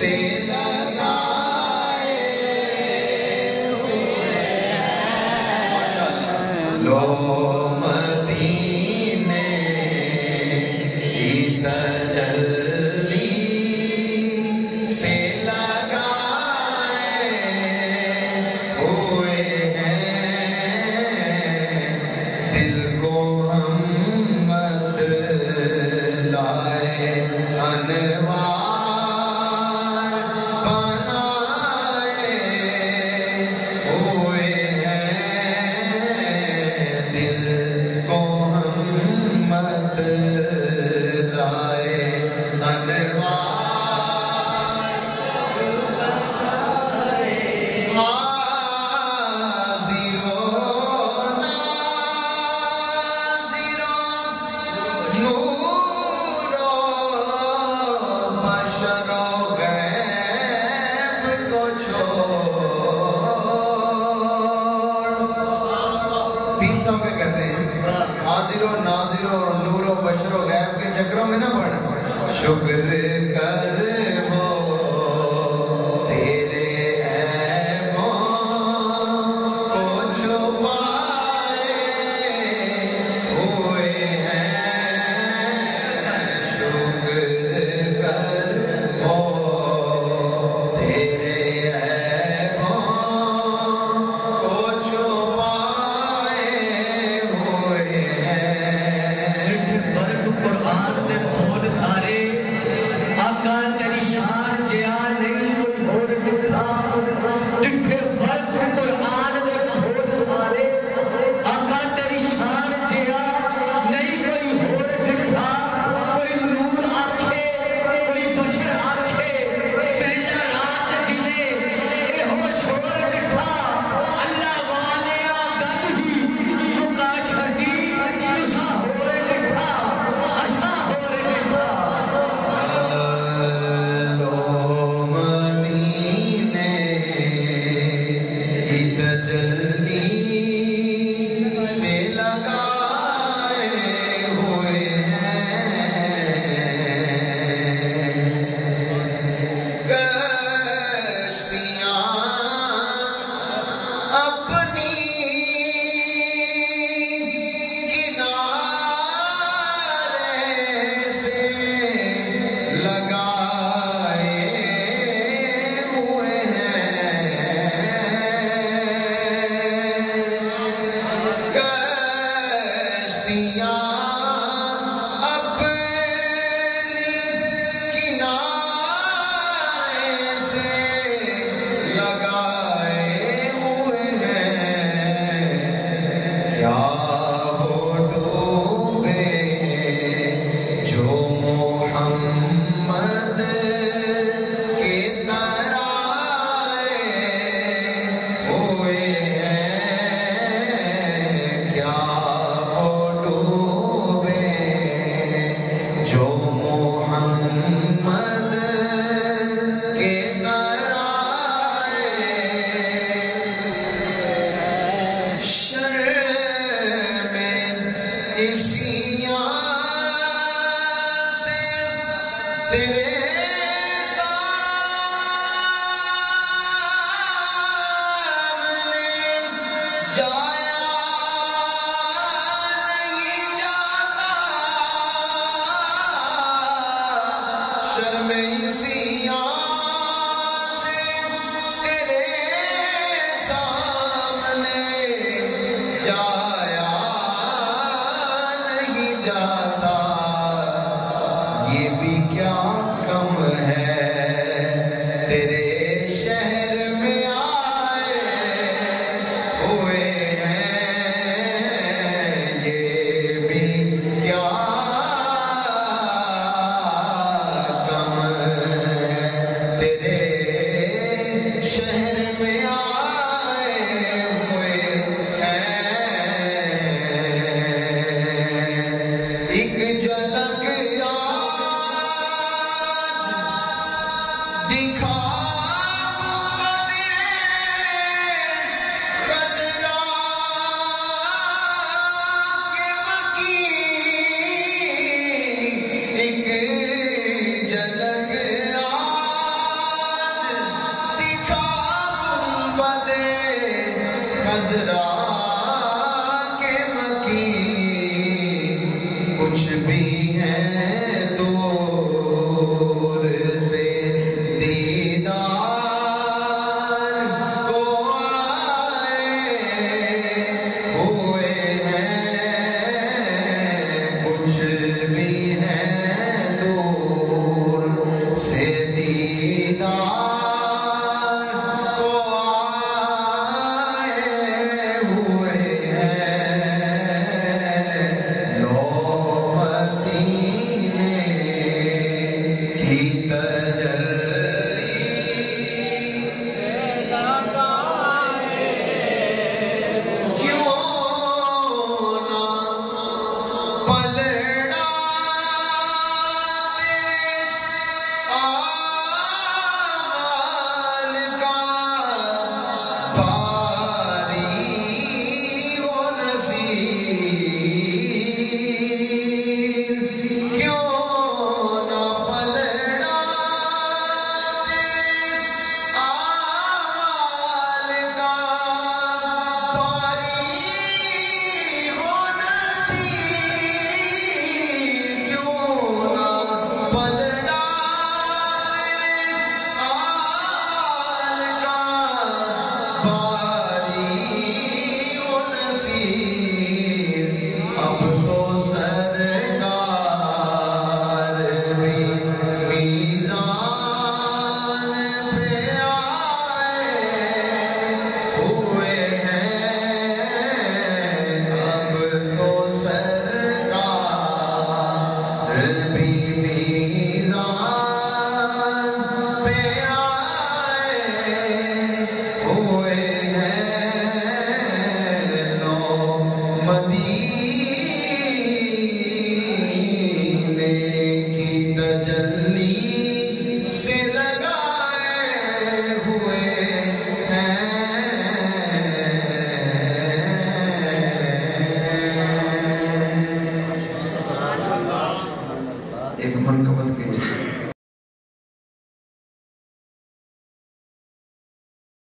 سے لگائے لو مدینے کی تجلی سے لگائے ہوئے ہیں دل کو ہم مت لائے انوار بنائے ہوئے ہیں دل کو ہم مت لائے انوار حاضر و ناظر و نور و بشر و غیب کے چکروں میں نہ پڑ شکر کر وہ تیرے عیبوں کو چھپائے ہوئے ہیں شکر کر وہ تیرے عیبوں کو چھپائے قرآن دے کھول سارے آقا تیری شان جیا نہیں کوئی اور ڈٹھا ڈٹھے فرق قرآن دے کھول سارے آقا تیری شان جیا نہیں کوئی اور ڈٹھا کوئی نور آنکھے کوئی بشر آنکھے پہلا رات دنے اے ہو شور ڈٹھا اللہ والیا گل ہی مکا چھڑی تسا ہوئے ڈٹھا حضور سے دیدار کو آئے ہوئے ہیں، کچھ بھی ہیں دور سے دیدار کو آئے ہوئے ہیں، نو مدینے کی تجلی کیوں نہ پلٹا آمال کا باری و نصیب، کیوں نہ پلٹا آمال کا باری و نصیب، کیوں نہ پلٹا آمال کا باری و نصیب، اب تو سرکار بھی میزان پہ آئے ہوئے ہیں، اب تو سرکار بھی میزان پہ آئے ہوئے ہیں، نو مدینے کی تجلی سے لگائے ہوئے ہیں۔ ایک منقبت